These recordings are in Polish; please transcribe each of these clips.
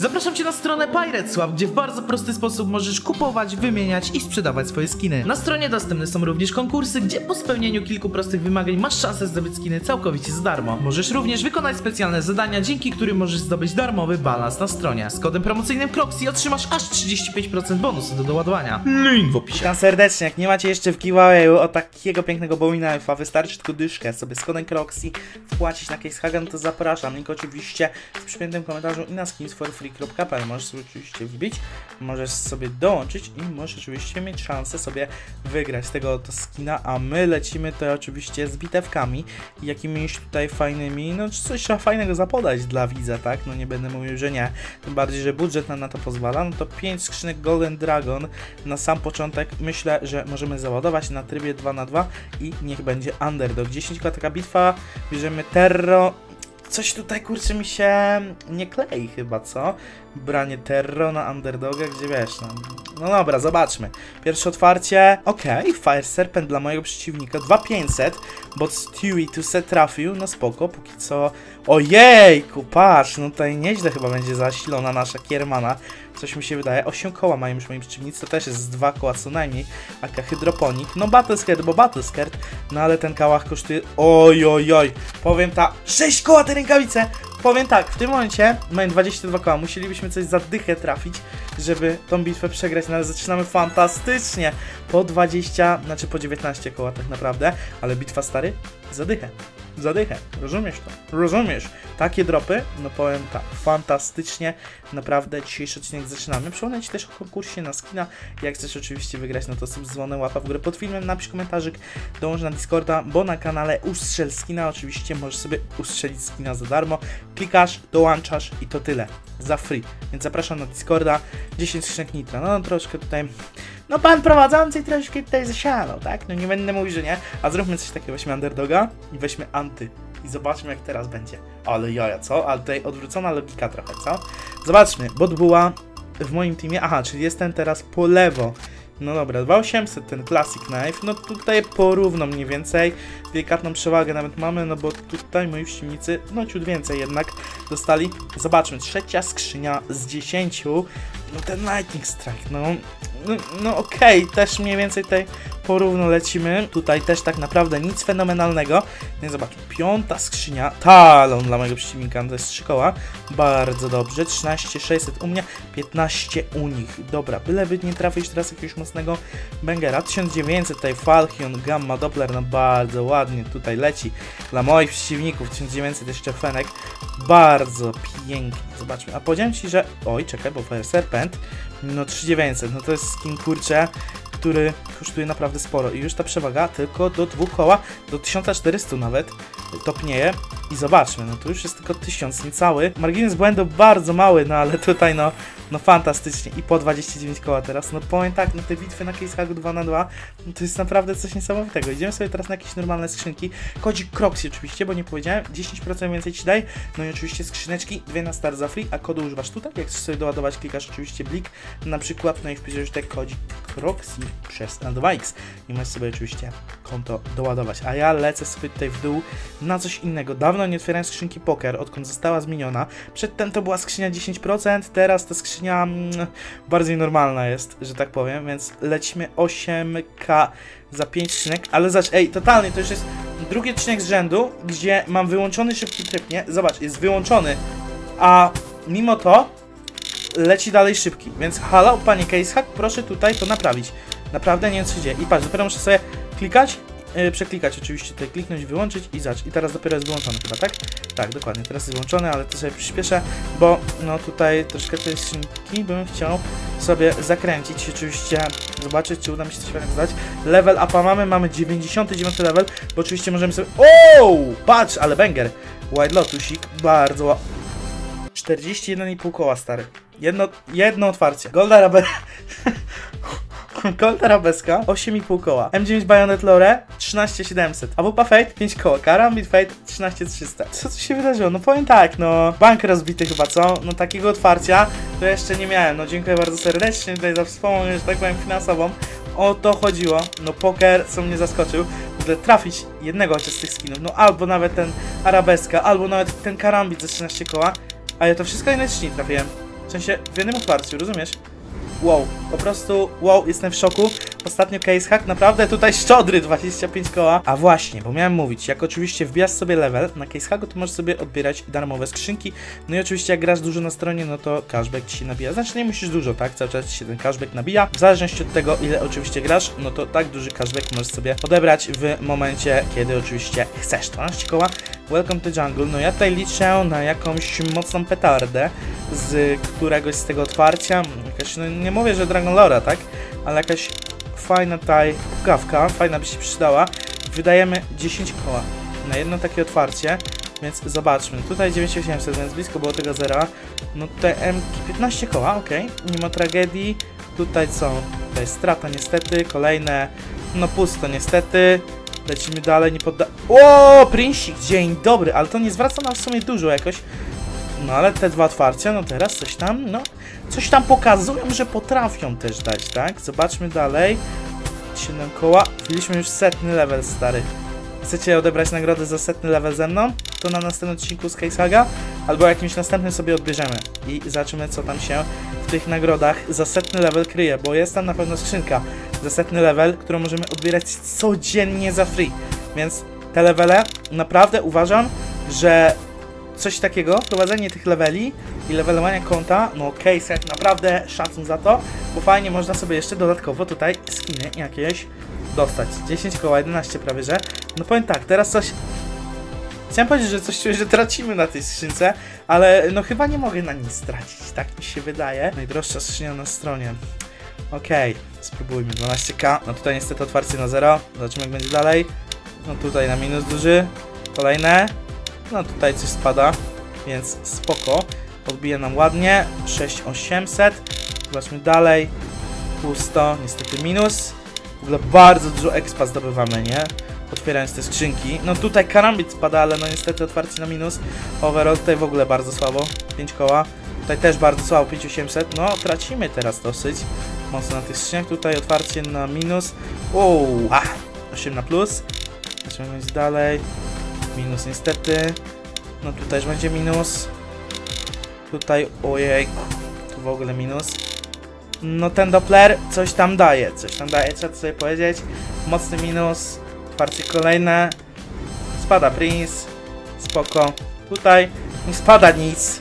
Zapraszam Cię na stronę PiratesSwap, gdzie w bardzo prosty sposób możesz kupować, wymieniać i sprzedawać swoje skiny. Na stronie dostępne są również konkursy, gdzie po spełnieniu kilku prostych wymagań masz szansę zdobyć skiny całkowicie za darmo. Możesz również wykonać specjalne zadania, dzięki którym możesz zdobyć darmowy balans na stronie. Z kodem promocyjnym Croxy otrzymasz aż 35% bonusu do doładowania. Link w opisie. Witam serdecznie, jak nie macie jeszcze w giveawayu o takiego pięknego Bowina Alpha, wystarczy tylko dyszkę sobie z kodem Croxy wpłacić na CaseHaga, no to zapraszam. Link oczywiście w przypiętym komentarzu i na skinsforfree.pl. Możesz sobie oczywiście wbić, możesz sobie dołączyć i możesz oczywiście mieć szansę sobie wygrać tego oto skina, a my lecimy tutaj oczywiście z bitewkami, jakimiś tutaj fajnymi, no coś trzeba fajnego zapodać dla widza, tak? No nie będę mówił, że nie, tym bardziej, że budżet nam na to pozwala. No to 5 skrzynek Golden Dragon na sam początek myślę, że możemy załadować na trybie 2×2 i niech będzie Underdog. 10 taka bitwa, bierzemy Terro. Coś tutaj, kurczę, mi się nie klei chyba, co? Branie Terro na Underdoga, gdzie wiesz, no dobra, zobaczmy. Pierwsze otwarcie, okej, Fire Serpent dla mojego przeciwnika, 2500, bo Stewie tu se trafił, no spoko, póki co. Ojejku, patrz, no tutaj nieźle chyba będzie zasilona nasza Kiermana, coś mi się wydaje. 8 koła mają już moi przeciwnicy, to też jest z 2 koła co najmniej, aka Hydroponik, no Battlescare, bo Battlescare, no ale ten kałach kosztuje, oj, powiem tak, 6 koła te rękawice. Powiem tak, w tym momencie mamy 22 koła, musielibyśmy coś za dychę trafić, żeby tą bitwę przegrać, no ale zaczynamy fantastycznie, po 20, znaczy po 19 koła tak naprawdę, ale bitwa stary, za dychę, rozumiesz to? Rozumiesz? Takie dropy, no powiem tak, fantastycznie, naprawdę dzisiejszy odcinek zaczynamy. Przypomnę Ci też o konkursie na skina, jak chcesz oczywiście wygrać, no to subdzwonę, łapa w górę pod filmem, napisz komentarzyk, dołącz na Discorda, bo na kanale Ustrzel Skina oczywiście możesz sobie ustrzelić skina za darmo, klikasz, dołączasz i to tyle, za free, więc zapraszam na Discorda, 10 skrzynek nitra, no troszkę tutaj, no pan prowadzący troszkę tutaj zasiadał, tak? No nie będę mówił, że nie, a zróbmy coś takiego, weźmy Underdoga i weźmy Anty i zobaczmy jak teraz będzie. Ale jaja, co? Ale tutaj odwrócona logika trochę, co? Zobaczmy, bot była w moim teamie, aha, czyli jestem teraz po lewo. No dobra, 2800 ten Classic Knife, no tutaj porówno mniej więcej, delikatną przewagę nawet mamy, no bo tutaj moi przeciwnicy, no ciut więcej jednak dostali. Zobaczmy, trzecia skrzynia z 10, no ten Lightning Strike, no okej, też mniej więcej tutaj porówno lecimy, tutaj też tak naprawdę nic fenomenalnego, nie zobaczmy, piąta skrzynia, talon dla mojego przeciwnika, no to jest 3 koła, bardzo dobrze, 13600 u mnie, 15 u nich, dobra, byleby nie trafić teraz jakiegoś mocnego bangera, 1900 tutaj Falchion, Gamma Doppler, no bardzo ładnie tutaj leci dla moich przeciwników, 1900 jeszcze Fenek, bardzo pięknie, zobaczmy, a powiedziałem Ci, że, oj czekaj, bo Fire Serpent, no 3900, no to jest skin, kurczę, który kosztuje naprawdę sporo i już ta przewaga tylko do 2 koła, do 1400 nawet topnieje i zobaczmy, no to już jest tylko 1000 niecały, margines błędu bardzo mały, no ale tutaj no fantastycznie i po 29 koła teraz, no powiem tak, no te bitwy na CaseHagu 2×2, no to jest naprawdę coś niesamowitego. Idziemy sobie teraz na jakieś normalne skrzynki, kodzik Croxy oczywiście, bo nie powiedziałem, 10% więcej Ci daj, no i oczywiście skrzyneczki, 2 na start za free, a kodu używasz tutaj, jak chcesz sobie doładować, klikasz oczywiście blik, na przykład, no i wpisujesz tutaj kodzik Croxy przez L2X i możesz sobie oczywiście konto doładować, a ja lecę sobie tutaj w dół na coś innego. Dawno nie otwierałem skrzynki poker, odkąd została zmieniona, przedtem to była skrzynia 10%, teraz ta skrzynia bardziej normalna jest, że tak powiem, więc lecimy 8K za 5 skrzynek, ale ej, totalnie, to już jest drugi odcinek z rzędu, gdzie mam wyłączony szybki tryb, nie? Zobacz, jest wyłączony, a mimo to leci dalej szybki, więc halo, panie CaseHag, proszę tutaj to naprawić. Naprawdę nie wiem co się dzieje. I patrz, dopiero muszę sobie klikać, przeklikać oczywiście, tutaj kliknąć, wyłączyć i zacz. I teraz dopiero jest wyłączony chyba, tak? Tak, dokładnie, teraz jest wyłączony, ale to sobie przyspieszę, bo no tutaj troszkę tej skrzynki bym chciał sobie zakręcić, oczywiście zobaczyć, czy uda mi się coś fajnego zdać. Level upa mamy 99 level, bo oczywiście możemy sobie... O, patrz, ale banger! White Lotusik, bardzo ładny. 41,5 koła, stary. Jedno otwarcie. Golda Arabeska, 8,5 koła. M9 Bayonet Lore, 13700. AWP Fate, 5 koła. Karambit Fate, 13300. Co tu się wydarzyło? No powiem tak, no bank rozbity chyba, co? No takiego otwarcia to jeszcze nie miałem. No dziękuję bardzo serdecznie tutaj za wspomnienie, że tak powiem, finansową. O to chodziło. No poker co mnie zaskoczył. W ogóle trafić jednego chociaż z tych skinów. No albo nawet ten Arabeska, albo nawet ten Karambit za 13 koła. A ja to wszystko inne nie trafiłem. sensie w jednym otwarciu, rozumiesz? Wow, po prostu wow, jestem w szoku. Ostatnio case hack, naprawdę tutaj szczodry 25 koła. A właśnie, bo miałem mówić, jak oczywiście wbijasz sobie level na case hacku, to możesz sobie odbierać darmowe skrzynki. No i oczywiście jak grasz dużo na stronie, no to cashback ci się nabija. Znaczy nie musisz dużo, tak? Cały czas ci się ten cashback nabija. W zależności od tego, ile oczywiście grasz, no to tak duży cashback możesz sobie odebrać w momencie, kiedy oczywiście chcesz. 12 koła. Welcome to jungle. No ja tutaj liczę na jakąś mocną petardę z któregoś z tego otwarcia. Jakaś, no nie mówię, że Dragon Lora, tak? Ale jakaś fajna tutaj gawka, fajna by się przydała. Wydajemy 10 koła na jedno takie otwarcie, więc zobaczmy. Tutaj 9800, więc blisko było tego zera. No tutaj 15 koła, ok. Nie ma tragedii. Tutaj co? Tutaj strata niestety, kolejne, no pusto niestety. Lecimy dalej, nie podda... O, Prinsik, dzień dobry, ale to nie zwraca nam w sumie dużo jakoś. No ale te dwa otwarcia, no teraz coś tam, no coś tam pokazują, że potrafią też dać, tak? Zobaczmy dalej. 7 koła, wbiliśmy już 100 level, stary. Chcecie odebrać nagrodę za 100 level ze mną? To na następnym odcinku z Case Haga, albo jakimś następnym sobie odbierzemy i zobaczymy, co tam się w tych nagrodach za 100 level kryje, bo jest tam na pewno skrzynka za 100 level, którą możemy odbierać codziennie za free, więc te levele naprawdę uważam, że coś takiego, prowadzenie tych leveli i levelowania konta, no Case Hack, naprawdę szacun za to, bo fajnie można sobie jeszcze dodatkowo tutaj skiny jakieś dostać. 10 koła, 11 prawie, że. No powiem tak, teraz coś... Chciałem powiedzieć, że coś czuję, że tracimy na tej skrzynce, ale no chyba nie mogę na niej stracić, tak mi się wydaje. Najdroższa skrzynia na stronie. Okej, spróbujmy, 12k. No tutaj niestety otwarcie na 0, zobaczymy jak będzie dalej. No tutaj na minus duży, kolejne. No tutaj coś spada, więc spoko. Odbije nam ładnie, 6800. Zobaczmy dalej, pusto, niestety minus. W ogóle bardzo dużo expa zdobywamy, nie? Otwierając te skrzynki. No tutaj karambit spada, ale no niestety otwarcie na minus. Overall tutaj w ogóle bardzo słabo, 5 koła. Tutaj też bardzo słabo, 5800. No tracimy teraz dosyć mocno na tych skrzyniach. Tutaj otwarcie na minus. 8 na plus. Zobaczymy więc dalej. Minus niestety. No tutaj też będzie minus. Tutaj, ojej, tu w ogóle minus. No ten Doppler coś tam daje, trzeba sobie powiedzieć. Mocny minus, otwarcie kolejne. Spada Prince, spoko. Tutaj nie spada nic.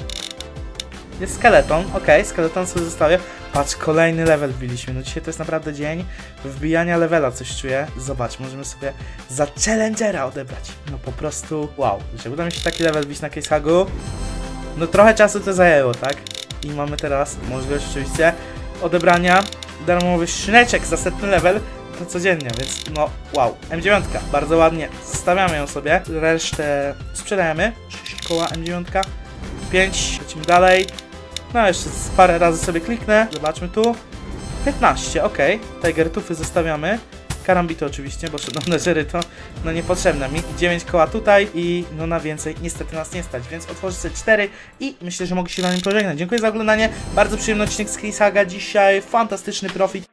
Jest skeleton, okej, skeleton sobie zostawię. Patrz, kolejny level wbiliśmy, no dzisiaj to jest naprawdę dzień wbijania levela, coś czuję. Zobacz, możemy sobie za Challengera odebrać. No po prostu wow, że uda mi się taki level wbić na Case Hagu. No trochę czasu to zajęło, tak? I mamy teraz możliwość oczywiście odebrania darmowych szyneczek za 100 level to codziennie, więc no wow. M9, bardzo ładnie, zostawiamy ją sobie, resztę sprzedajemy. 6 koła M9, 5, lecimy dalej. No jeszcze parę razy sobie kliknę, zobaczmy tu. 15, ok, Tigertufy zostawiamy. Karambity oczywiście, bo Shadownerzy to no niepotrzebne mi. 9 koła tutaj i no na więcej niestety nas nie stać, więc otworzę sobie 4 i myślę, że mogę się na nim pożegnać. Dziękuję za oglądanie, bardzo przyjemny odcinek z Case Haga dzisiaj, fantastyczny profit.